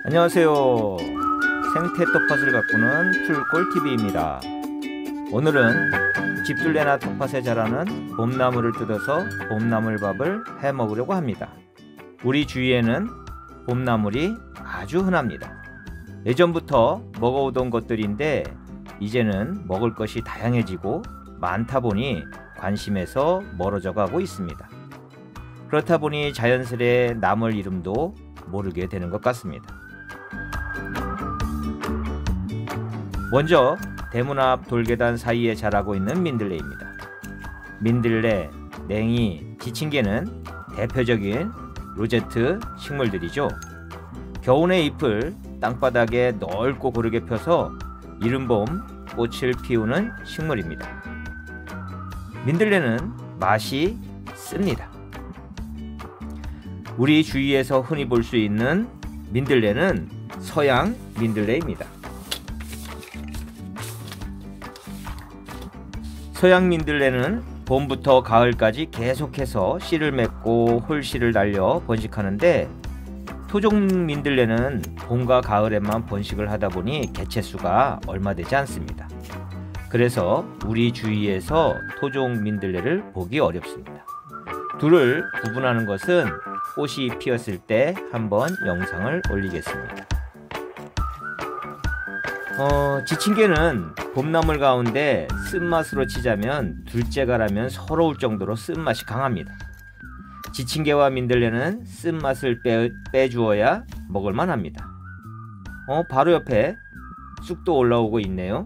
안녕하세요. 생태 텃밭을 가꾸는 풀꿀TV입니다. 오늘은 집둘레나 텃밭에 자라는 봄나무를 뜯어서 봄나물밥을 해 먹으려고 합니다. 우리 주위에는 봄나물이 아주 흔합니다. 예전부터 먹어오던 것들인데 이제는 먹을 것이 다양해지고 많다 보니 관심에서 멀어져 가고 있습니다. 그렇다 보니 자연스레 나물 이름도 모르게 되는 것 같습니다. 먼저 대문 앞 돌계단 사이에 자라고 있는 민들레입니다. 민들레, 냉이, 지친개는 대표적인 로제트 식물들이죠. 겨우내 잎을 땅바닥에 넓고 고르게 펴서 이른봄 꽃을 피우는 식물입니다. 민들레는 맛이 씁니다. 우리 주위에서 흔히 볼 수 있는 민들레는 서양 민들레입니다. 서양 민들레는 봄부터 가을까지 계속해서 씨를 맺고 홀씨를 날려 번식하는데 토종 민들레는 봄과 가을에만 번식을 하다 보니 개체수가 얼마 되지 않습니다. 그래서 우리 주위에서 토종 민들레를 보기 어렵습니다. 둘을 구분하는 것은 꽃이 피었을 때 한번 영상을 올리겠습니다. 지친개는 봄나물 가운데 쓴맛으로 치자면 둘째가라면 서러울 정도로 쓴맛이 강합니다. 지친개와 민들레는 쓴맛을 빼주어야 먹을만 합니다. 바로 옆에 쑥도 올라오고 있네요.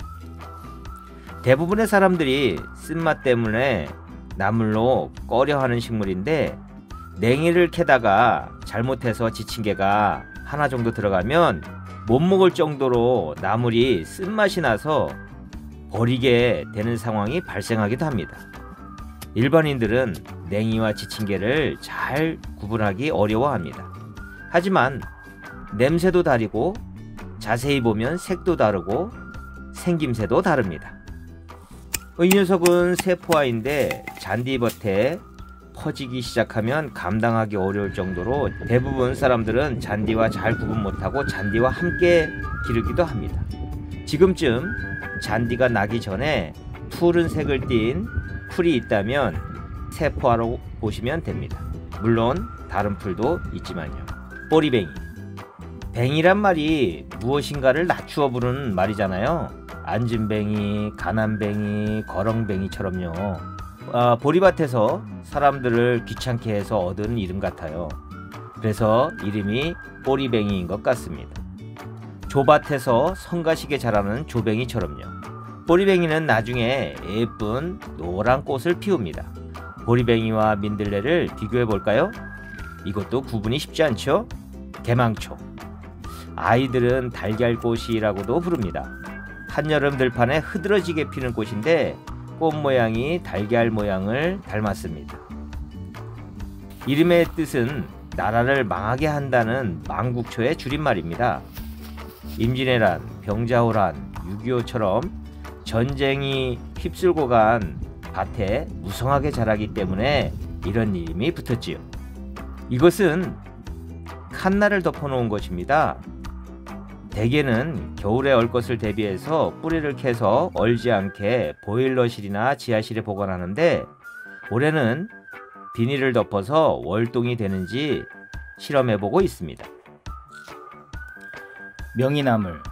대부분의 사람들이 쓴맛 때문에 나물로 꺼려하는 식물인데 냉이를 캐다가 잘못해서 지친개가 하나 정도 들어가면 못 먹을 정도로 나물이 쓴맛이 나서 버리게 되는 상황이 발생하기도 합니다. 일반인들은 냉이와 지친개를 잘 구분하기 어려워합니다. 하지만 냄새도 다르고 자세히 보면 색도 다르고 생김새도 다릅니다. 이 녀석은 세포화인데 잔디밭에 퍼지기 시작하면 감당하기 어려울 정도로 대부분 사람들은 잔디와 잘 구분 못하고 잔디와 함께 기르기도 합니다. 지금쯤 잔디가 나기 전에 푸른색을 띤 풀이 있다면 세포화로 보시면 됩니다. 물론 다른 풀도 있지만요. 꼬리뱅이. 뱅이란 말이 무엇인가를 낮추어 부르는 말이잖아요. 앉은뱅이, 가난뱅이, 거렁뱅이처럼요. 보리밭에서 사람들을 귀찮게 해서 얻은 이름 같아요. 그래서 이름이 꼬리뱅이인 것 같습니다. 조밭에서 성가시게 자라는 조뱅이처럼요. 보리뱅이는 나중에 예쁜 노란 꽃을 피웁니다. 보리뱅이와 민들레를 비교해 볼까요? 이것도 구분이 쉽지 않죠? 개망초. 아이들은 달걀꽃이라고도 부릅니다. 한여름 들판에 흐드러지게 피는 꽃인데 꽃 모양이 달걀 모양을 닮았습니다. 이름의 뜻은 나라를 망하게 한다는 망국초의 줄임말입니다. 임진왜란, 병자호란, 6.25처럼 전쟁이 휩쓸고 간 밭에 무성하게 자라기 때문에 이런 이름이 붙었지요. 이것은 칸나를 덮어놓은 것입니다. 대개는 겨울에 얼 것을 대비해서 뿌리를 캐서 얼지 않게 보일러실이나 지하실에 보관하는데 올해는 비닐을 덮어서 월동이 되는지 실험해보고 있습니다. 명이나물,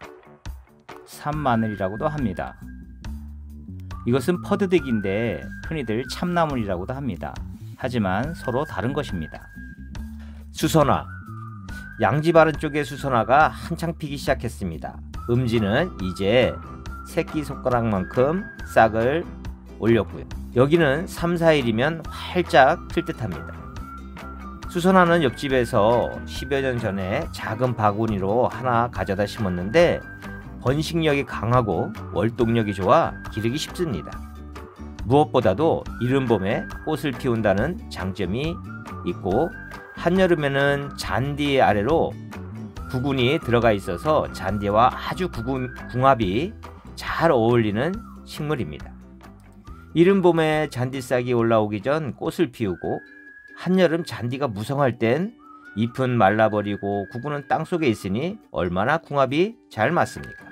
산마늘이라고도 합니다. 이것은 퍼드득인데 흔히들 참나물이라고도 합니다. 하지만 서로 다른 것입니다. 수선화. 양집 아래쪽의 수선화가 한창 피기 시작했습니다. 음지는 이제 새끼손가락만큼 싹을 올렸고요. 여기는 3, 4일이면 활짝 필 듯합니다. 수선화는 옆집에서 10여 년 전에 작은 바구니로 하나 가져다 심었는데 번식력이 강하고 월동력이 좋아 기르기 쉽습니다. 무엇보다도 이른 봄에 꽃을 피운다는 장점이 있고 한여름에는 잔디 아래로 구근이 들어가 있어서 잔디와 아주 궁합이 잘 어울리는 식물입니다. 이른 봄에 잔디싹이 올라오기 전 꽃을 피우고 한여름 잔디가 무성할 땐 잎은 말라버리고 구근은 땅속에 있으니 얼마나 궁합이 잘 맞습니까?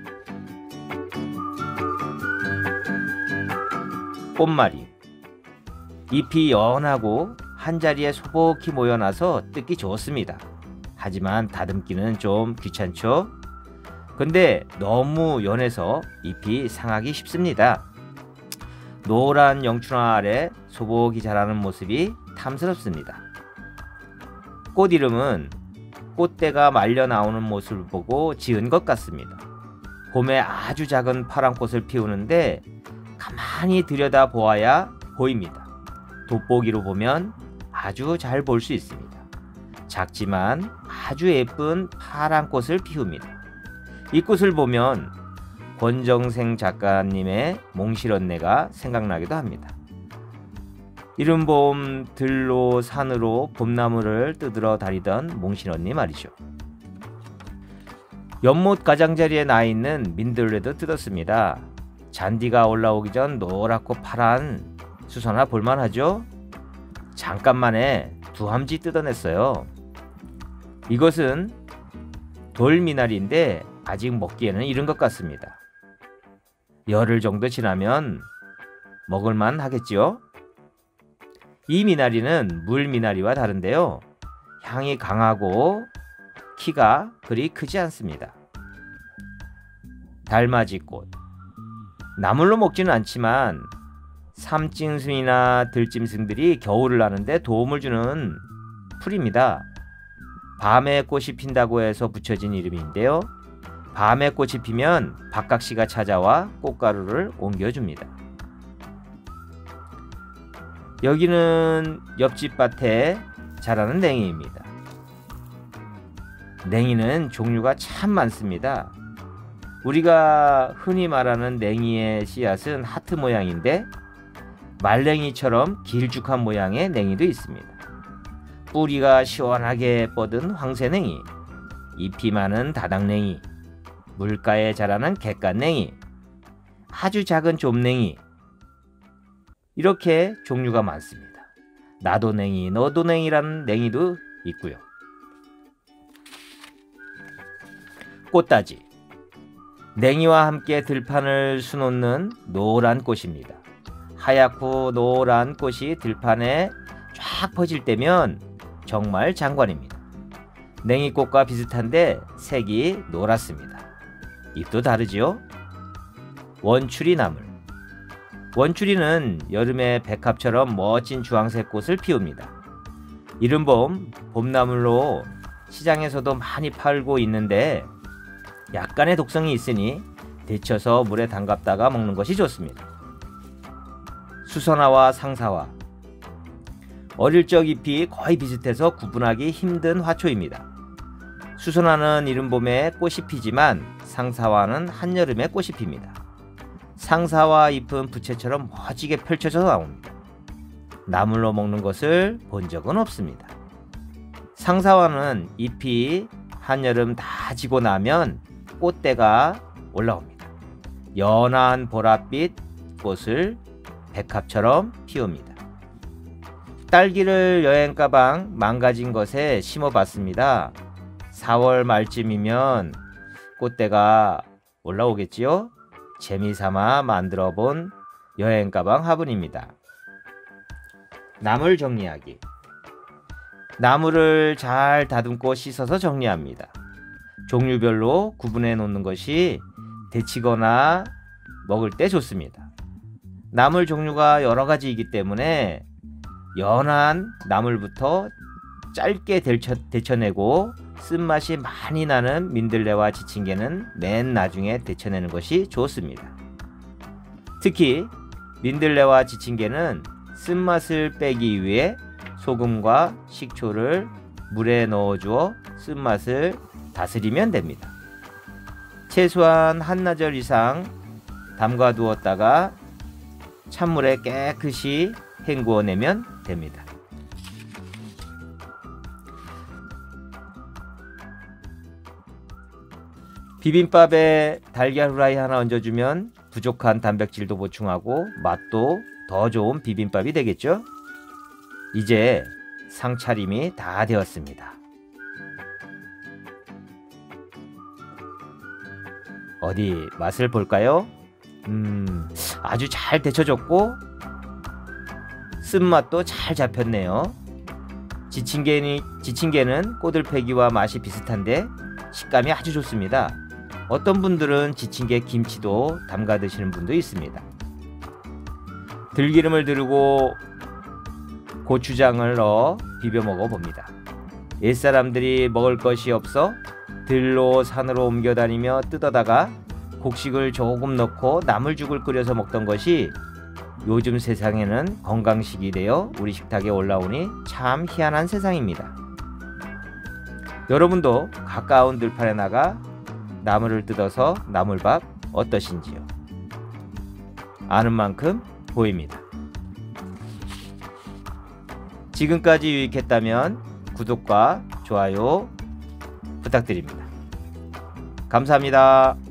꽃말이. 잎이 연하고 한자리에 소복히 모여나서 뜯기 좋습니다. 하지만 다듬기는 좀 귀찮죠? 근데 너무 연해서 잎이 상하기 쉽습니다. 노란 영춘화 아래 소복이 자라는 모습이 탐스럽습니다. 꽃 이름은 꽃대가 말려 나오는 모습을 보고 지은 것 같습니다. 봄에 아주 작은 파란 꽃을 피우는데 가만히 들여다 보아야 보입니다. 돋보기로 보면 아주 잘 볼 수 있습니다. 작지만 아주 예쁜 파란 꽃을 피웁니다. 이 꽃을 보면 권정생 작가님의 몽실언니가 생각나기도 합니다. 이른 봄 들로 산으로 봄나무를 뜯으러 다니던 몽실언니 말이죠. 연못 가장자리에 나 있는 민들레도 뜯었습니다. 잔디가 올라오기 전 노랗고 파란 수선화 볼만하죠? 잠깐만에 두 함지 뜯어냈어요. 이것은 돌미나리인데 아직 먹기에는 이른 것 같습니다. 열흘 정도 지나면 먹을만 하겠지요? 이 미나리는 물미나리와 다른데요. 향이 강하고 키가 그리 크지 않습니다. 달맞이꽃. 나물로 먹지는 않지만 삼짐승이나 들짐승들이 겨울을 나는데 도움을 주는 풀입니다. 밤에 꽃이 핀다고 해서 붙여진 이름인데요. 밤에 꽃이 피면 박각시가 찾아와 꽃가루를 옮겨줍니다. 여기는 옆집 밭에 자라는 냉이입니다. 냉이는 종류가 참 많습니다. 우리가 흔히 말하는 냉이의 씨앗은 하트 모양인데 말냉이처럼 길쭉한 모양의 냉이도 있습니다. 뿌리가 시원하게 뻗은 황새냉이, 잎이 많은 다닥냉이, 물가에 자라는 갯갓냉이, 아주 작은 좀냉이, 이렇게 종류가 많습니다. 나도냉이, 너도냉이라는 냉이도 있고요. 꽃다지. 냉이와 함께 들판을 수놓는 노란 꽃입니다. 하얗고 노란 꽃이 들판에 쫙 퍼질 때면 정말 장관입니다. 냉이꽃과 비슷한데 색이 노랗습니다. 잎도 다르지요? 원추리 나물. 원추리는 여름에 백합처럼 멋진 주황색 꽃을 피웁니다. 이른 봄 봄나물로 시장에서도 많이 팔고 있는데 약간의 독성이 있으니 데쳐서 물에 담갔다가 먹는 것이 좋습니다. 수선화와 상사화. 어릴 적 잎이 거의 비슷해서 구분하기 힘든 화초입니다. 수선화는 이른 봄에 꽃이 피지만 상사화는 한여름에 꽃이 핍니다. 상사화 잎은 부채처럼 멋지게 펼쳐져 나옵니다. 나물로 먹는 것을 본 적은 없습니다. 상사화는 잎이 한여름 다 지고 나면 꽃대가 올라옵니다. 연한 보랏빛 꽃을 백합처럼 피웁니다. 딸기를 여행 가방 망가진 것에 심어봤습니다. 4월 말쯤이면 꽃대가 올라오겠지요? 재미삼아 만들어 본 여행 가방 화분입니다. 나물 정리하기. 나물을 잘 다듬고 씻어서 정리합니다. 종류별로 구분해 놓는 것이 데치거나 먹을 때 좋습니다. 나물 종류가 여러 가지이기 때문에 연한 나물부터 짧게 데쳐내고 쓴맛이 많이 나는 민들레와 지친개는 맨 나중에 데쳐내는 것이 좋습니다. 특히 민들레와 지친개는 쓴맛을 빼기 위해 소금과 식초를 물에 넣어주어 쓴맛을 다스리면 됩니다. 최소한 한나절 이상 담가 두었다가 찬물에 깨끗이 헹구어내면 됩니다. 비빔밥에 달걀 후라이 하나 얹어주면 부족한 단백질도 보충하고 맛도 더 좋은 비빔밥이 되겠죠? 이제 상차림이 다 되었습니다. 어디 맛을 볼까요? 아주 잘 데쳐졌고 쓴맛도 잘 잡혔네요. 지친게는 꼬들빼기와 맛이 비슷한데 식감이 아주 좋습니다. 어떤 분들은 지친게 김치도 담가 드시는 분도 있습니다. 들기름을 두르고 고추장을 넣어 비벼 먹어 봅니다. 옛사람들이 먹을 것이 없어 들로 산으로 옮겨 다니며 뜯어다가 곡식을 조금 넣고 나물죽을 끓여서 먹던 것이 요즘 세상에는 건강식이 되어 우리 식탁에 올라오니 참 희한한 세상입니다. 여러분도 가까운 들판에 나가 나물을 뜯어서 나물밥 어떠신지요? 아는 만큼 보입니다. 지금까지 유익했다면 구독과 좋아요 부탁드립니다. 감사합니다.